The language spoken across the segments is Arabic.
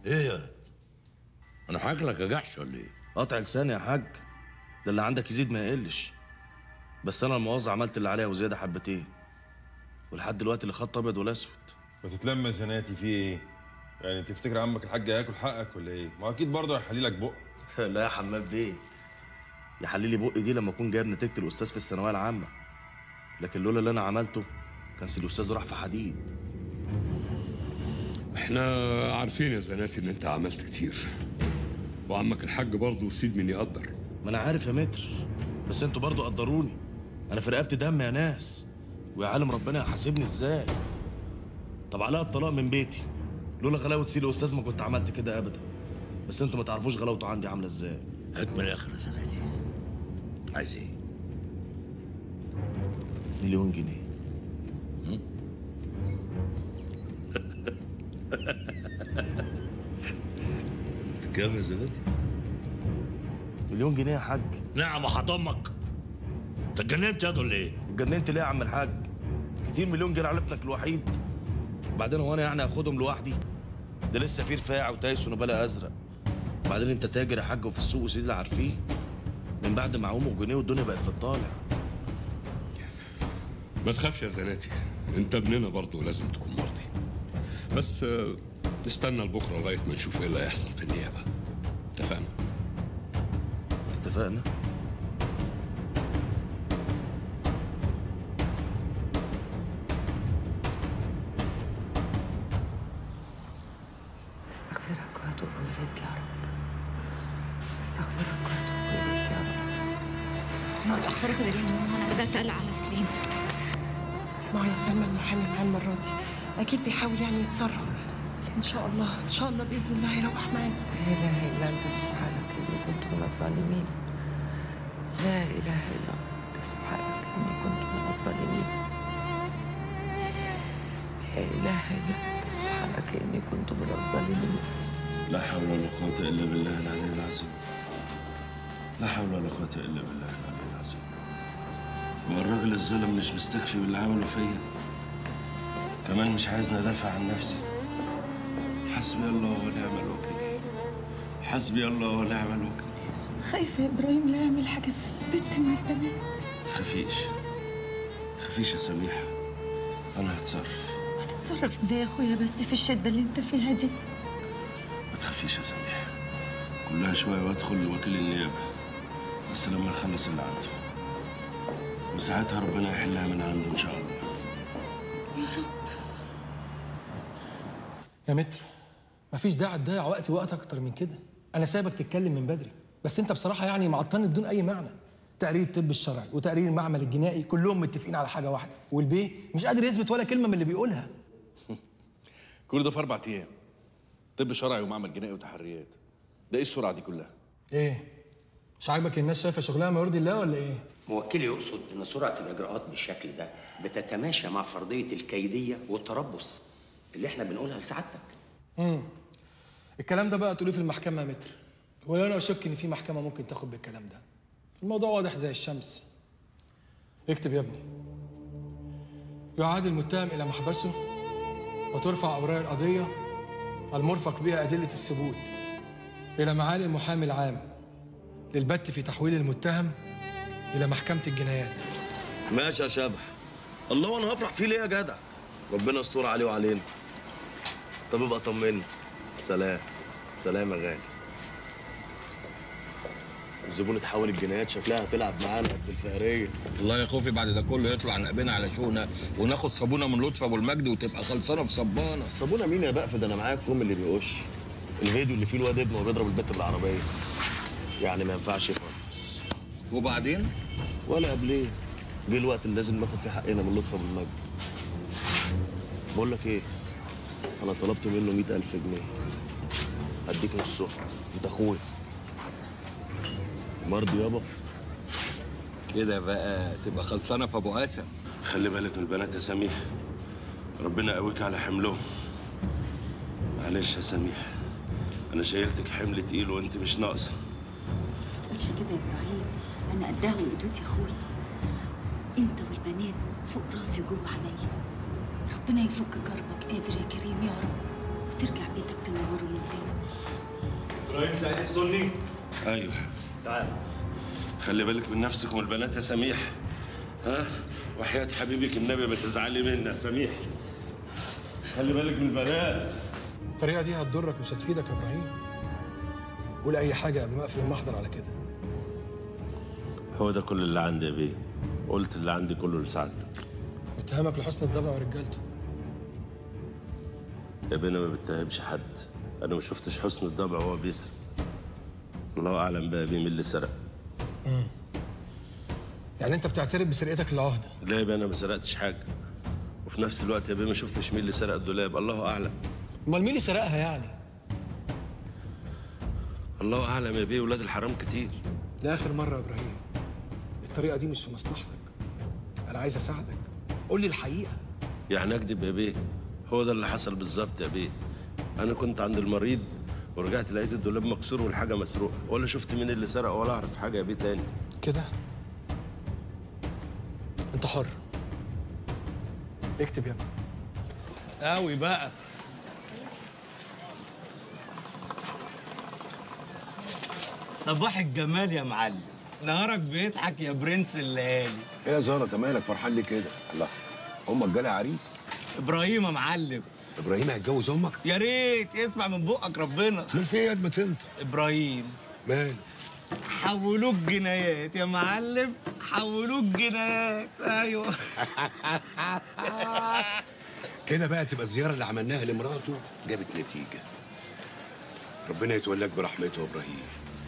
ايه انا هاكلك يا جحش ولا ايه؟ قطع لساني يا حاج، ده اللي عندك يزيد ما يقلش. بس انا المؤاخذة عملت اللي عليا وزياده حبتين، ولحد دلوقتي اللي خط ابيض ولا اسود. ما تتلم زناتي في ايه؟ يعني تفتكر عمك الحاج هياكل حقك ولا ايه؟ ما اكيد برضه هيحلي لك بقك. لا يا حماد بيه، يحلي لي بقي دي لما اكون جايب نتيجه الاستاذ في الثانويه العامه، لكن لولا اللي انا عملته كانش الاستاذ راح في حديد. احنا عارفين يا زناتي ان انت عملت كتير، وعمك الحاج برضه سيد من يقدر. ما انا عارف يا متر، بس انتوا برضه قدروني. انا في رقبتي دم يا ناس، ويا عالم ربنا هيحاسبني ازاي. طب علاء الطلاق من بيتي، لولا غلاوه سيدي الاستاذ ما كنت عملت كده ابدا. بس انتوا ما تعرفوش غلاوته عندي عامله ازاي. هات من الاخر يا زناتي، عايز ايه؟ 1,000,000 جنيه. انت كام يا زناتي؟ 1,000,000 جنيه يا حاج. نعم وحط امك. انت اتجننت يا ولا ايه؟ اتجننت ليه يا عم الحاج؟ كتير 1,000,000 جنيه على ابنك الوحيد. وبعدين هو انا يعني هاخدهم لوحدي؟ ده لسه في رفاعي وتايسون وبلا ازرق. وبعدين انت تاجر يا حاج وفي السوق وسيدي اللي عارفين. من بعد ما عوموا الجنيه والدنيا بقت في الطالع. ما تخافش يا زناتي، انت ابننا برضه لازم تكون مرضي. بس نستنى لبكره لغايه ما نشوف ايه اللي هيحصل في النيابه. اتفقنا؟ اتفقنا. استغفرك واتوب اليك يا رب. استغفرك واتوب اليك يا رب. متأخرة كده ليه يا ماما؟ أنا بدأت أقلق على سليم. ما هي سلمى المحامي معاه المرة دي، أكيد بيحاول يعني يتصرف. إن شاء الله إن شاء الله بإذن الله هيروح معانا. لا إله إلا أنت سبحانك إني كنت من الظالمين. لا إله إلا أنت سبحانك إني كنت من الظالمين. لا إله إلا أنت سبحانك إني كنت من الظالمين. لا حول ولا قوة إلا بالله العلي العظيم. لا حول ولا قوة إلا بالله العلي العظيم. والراجل الظالم مش مستكفي باللي عمله فيا، كمان مش عايزني أدافع عن نفسي. حسبي الله ونعم الوكيل. حسبي الله ونعم الوكيل. خايفة يا إبراهيم لا يعمل حاجة في بنت من البنات. ما تخافيش، ما تخافيش يا سميحة، أنا هتصرف. هتتصرف إزاي يا أخويا بس في الشدة اللي أنت فيها دي؟ ما تخافيش يا سميحة، كلها شوية وأدخل لوكيل النيابة، بس لما نخلص اللي عنده، وساعتها ربنا يحلها من عنده إن شاء الله. يا رب. يا متر، مفيش داعي تضيع وقت اكتر من كده. انا سايبك تتكلم من بدري، بس انت بصراحه يعني معطلني بدون اي معنى. تقرير الطب الشرعي وتقرير المعمل الجنائي كلهم متفقين على حاجه واحده، والبيه مش قادر يثبت ولا كلمه من اللي بيقولها. كل ده في 4 ايام. طب شرعي ومعمل جنائي وتحريات. ده ايه السرعه دي كلها؟ ايه؟ مش عاجبك الناس شايفه شغلها ما يرضي الله ولا ايه؟ موكلي يقصد ان سرعه الاجراءات بالشكل ده بتتماشى مع فرضيه الكيديه والتربص اللي احنا بنقولها لسعادتك. الكلام ده بقى تقوليه في المحكمه يا متر، ولا انا اشك ان في محكمه ممكن تاخد بالكلام ده. الموضوع واضح زي الشمس. اكتب يا ابني: يعاد المتهم الى محبسه وترفع اوراق القضيه المرفق بها ادله الثبوت الى معالي المحامي العام للبت في تحويل المتهم الى محكمه الجنايات. ماشي يا شبح. الله، وانا هفرح فيه ليه يا جدع؟ ربنا يستر عليه وعلينا. طب ابقى طمني. سلام. سلام يا غالي. الزبون اتحول الجنايات شكلها هتلعب معانا قد الفقريه. والله يا خوفي بعد ده كله يطلع نقبنا على شونا وناخد صابونه من لطفي ابو المجد وتبقى خلصانه في صبانه. صابونه مين يا بقف؟ ده انا معايا الكوم اللي بيقش. الفيديو اللي فيه الواد ابنه وبيضرب البت بالعربيه. يعني ما ينفعش خالص. وبعدين؟ ولا قبليه. جه الوقت اللي لازم ناخد فيه حقنا من لطفي ابو المجد. بقول لك ايه؟ انا طلبت منه 100,000 جنيه. هديك نصهم، انت اخويا. مرضي يابا؟ كده بقى تبقى خلصانه في ابو قاسم. خلي بالك من البنات يا سميح، ربنا يقويك على حملهم. معلش يا سميح، انا شايلتك حمل تقيل وانت مش ناقصه. ما تقولش كده يا ابراهيم، انا قدها وقدوتي يا اخويا. انت والبنات فوق راسي وجوه عينيا. ربنا يفك كربك قادر يا كريم يا رب. وترجع بيتك تنوره للدنيا. ابراهيم سعيد السني. ايوه تعال. خلي بالك من نفسك ومن البنات يا سميح. ها؟ وحياة حبيبك النبي ما تزعلي مني يا سميح. خلي بالك من البنات. الطريقه دي هتضرك مش هتفيدك يا ابراهيم. قول اي حاجه قبل ما اقفل المحضر على كده. هو ده كل اللي عندي يا بيه. قلت اللي عندي كله لسعادتك. اتهامك لحسن الضبع ورجالته. يا بيه انا ما بتهمش حد. انا ما شفتش حسن الضبع وهو بيسرق. الله اعلم بقى بيه مين اللي سرق. يعني انت بتعترف بسرقتك للعهده؟ لا يا بيه انا ما سرقتش حاجه. وفي نفس الوقت يا بيه ما شفتش مين اللي سرق الدولاب. الله اعلم. امال مين اللي سرقها يعني؟ الله اعلم يا بيه. ولاد الحرام كتير. ده اخر مره يا ابراهيم. الطريقه دي مش في مصلحتك. انا عايز اساعدك. قول لي الحقيقه. يعني اكذب يا بيه؟ هو ده اللي حصل بالظبط يا بيه. انا كنت عند المريض ورجعت لقيت الدولاب مكسور والحاجه مسروقه، ولا شفت مين اللي سرق ولا اعرف حاجه يا بيه تاني. كده انت حر. اكتب يا ابني. قوي بقى. صباح الجمال يا معلم. نهارك بيضحك يا برنس الليالي. ايه يا زهره انت مالك فرحان ليه كده؟ الله، امك جالها عريس؟ ابراهيم يا معلم. ابراهيم هيتجوز امك؟ يا ريت يسمع من بقك ربنا. مين في ايه يا انت؟ ابراهيم ماله؟ حولوك جنايات يا معلم، حولوك جنايات. ايوه. كده بقى تبقى الزياره اللي عملناها لمراته جابت نتيجه. ربنا يتولاك برحمته يا ابراهيم.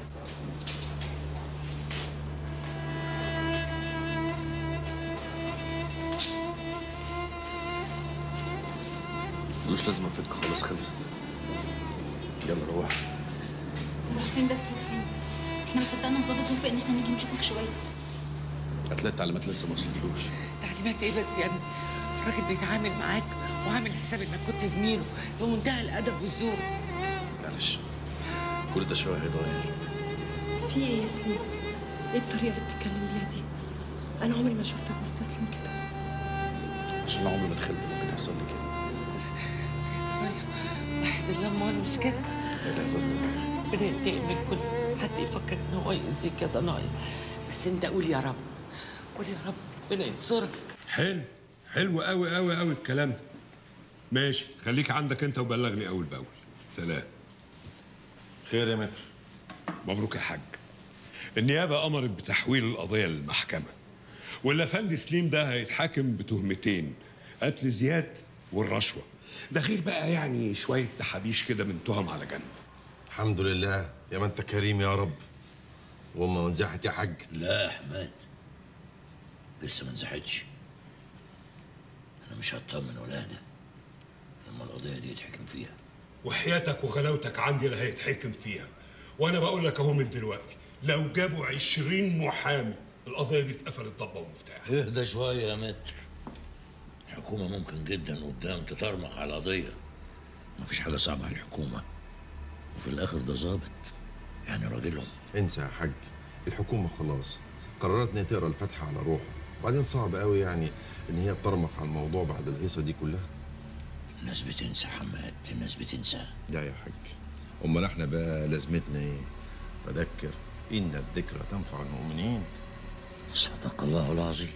ملوش لازمه فيك خلاص، خلصت. يلا روح. نروح فين بس يا سليم؟ احنا ما صدقنا الظابط وافق ان احنا نيجي نشوفك شويه. هتلاقي التعليمات لسه ما وصلتلوش. تعليمات ايه بس يا ابني؟ الراجل بيتعامل معاك وعامل حساب انك كنت زميله في منتهى الادب والذوق. معلش كل ده شويه هيتغير. في ايه يا سليم؟ ايه الطريقه اللي بتتكلم بيها دي؟ انا عمري ما شفتك مستسلم كده. عشان انا عمري ما تخيلت ممكن يحصل لي كده. واحد الله امال مش كده؟ لا اله الا الله. ربنا ينتقم من كل حد يفكر ان هو يأذيك يا ضنايا. بس انت قول يا رب، قول يا رب ربنا ينصرك. حلو حلو قوي قوي قوي الكلام ده. ماشي، خليك عندك انت وبلغني اول باول. سلام. خير يا متر. مبروك يا حاج. النيابه امرت بتحويل القضيه للمحكمه، والافندي سليم ده هيتحاكم بتهمتين: قتل زياد والرشوه. ده غير بقى يعني شويه تحابيش كده من تهم على جنب. الحمد لله يا ما انت كريم يا رب. وامه منزحت يا حاج؟ لا يا حماد، لسه ما نزحتش. انا مش هطمن ولا اهدى لما القضيه دي يتحكم فيها. وحياتك وغلاوتك عندي اللي هيتحكم فيها. وانا بقول لك اهو من دلوقتي، لو جابوا 20 محامي القضيه دي اتقفلت ضبه ومفتاح. اهدى شويه يا متر. الحكومه ممكن جدا قدام تطرمخ على القضيه. مفيش حاجه صعبه على الحكومه، وفي الاخر ده ظابط يعني راجلهم. انسى يا حاج، الحكومه خلاص قررت ان هي تقرا الفاتحه على روحه. وبعدين صعب قوي يعني ان هي تطرمخ على الموضوع بعد الهيصه دي كلها. الناس بتنسى حماد، الناس بتنسى. لا يا حاج، امال احنا بقى لازمتنا ايه؟ فذكر ان الذكرى تنفع المؤمنين. صدق الله العظيم.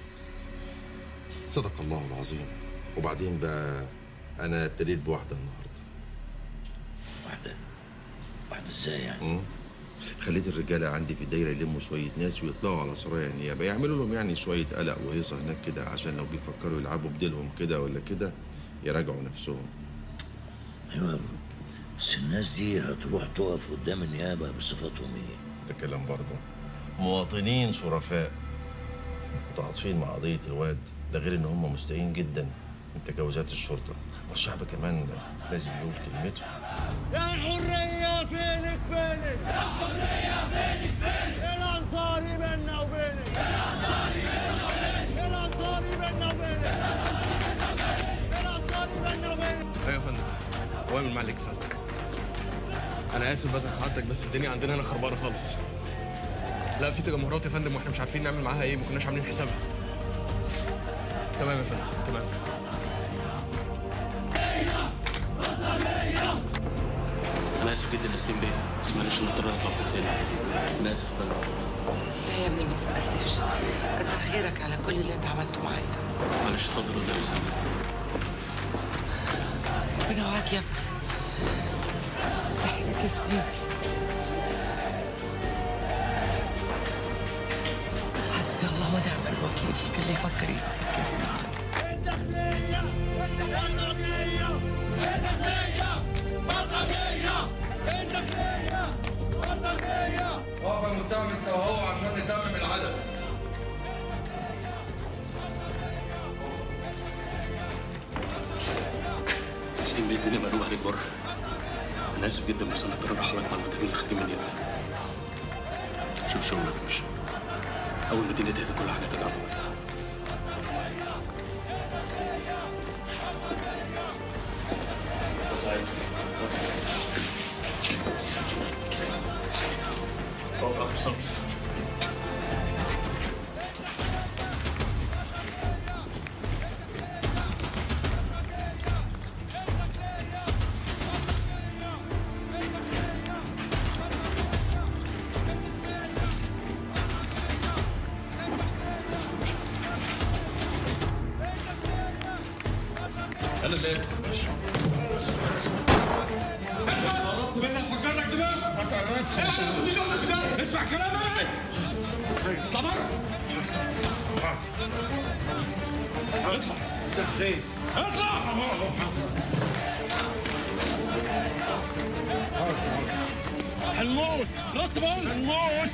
صدق الله العظيم. وبعدين بقى انا ابتديت بواحده النهارده. واحده؟ واحده ازاي يعني؟ خليت الرجاله عندي في الدايره يلموا شويه ناس ويطلعوا على سرايا النيابه، يعملوا لهم يعني شويه قلق وهيصه هناك كده، عشان لو بيفكروا يلعبوا بديلهم كده ولا كده يراجعوا نفسهم. ايوه، بس الناس دي هتروح تقف قدام النيابه بصفتهم ايه؟ ده كلام برضه. مواطنين شرفاء متعاطفين مع قضيه الواد ده، غير ان هم مستائين جدا من تجاوزات الشرطه، والشعب كمان لازم يقول كلمته. يا حريه فينك فينك، يا حريه فينك فينك، الانصاري بينا وبينك، الانصاري بينا وبينك، الانصاري بينا وبينك، الانصاري بينا وبينك. ايوه يا فندم، وامل معلك سعادتك. انا اسف بزعج سعادتك، بس الدنيا عندنا هنا خربانه خالص. لا في تجمهرات يا فندم واحنا مش عارفين نعمل معاها ايه، ما كناش عاملين حسابها. تمام يا فندم، تمام. انا اسف جدا يا سليم بيه، بس معلش نضطر نطلع فوق تاني. انا اسف يا فندم. لا يا ابني ما تتأسفش، كتر خيرك على كل اللي انت عملته معايا. معلش اتفضل قدام يا سليم. ربنا معاك يا ابني. تحياتك يا سليم. حسبي الله ونعم الوكيل في اللي يفكر يمسك يا سليم. الداخلية والبلطجية، الداخلية والبلطجية، الداخلية والبلطجية. واقف يا متهم انت وهو عشان نتمم العدد. سليم بيه الدنيا مقلوبة عليك بره. انا اسف جدا بس انا اضطر اروح لك مع المتابعين اللي خارجين من النيابة. شوف شغلك يا باشا. اول ما الدنيا تهدى كل حاجة ترجع طبيعتها. اقف اخر صف. انا اللي اسف يا باشا. قربت مني افجر لك دماغك. ما تقربش. اسمع كلام ابعد. اطلع بره. اطلع. انت فين؟ اطلع. هنموت. نط بقول. هنموت.